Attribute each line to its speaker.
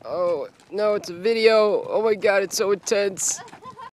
Speaker 1: Oh, no, it's a video. Oh my god, it's so intense.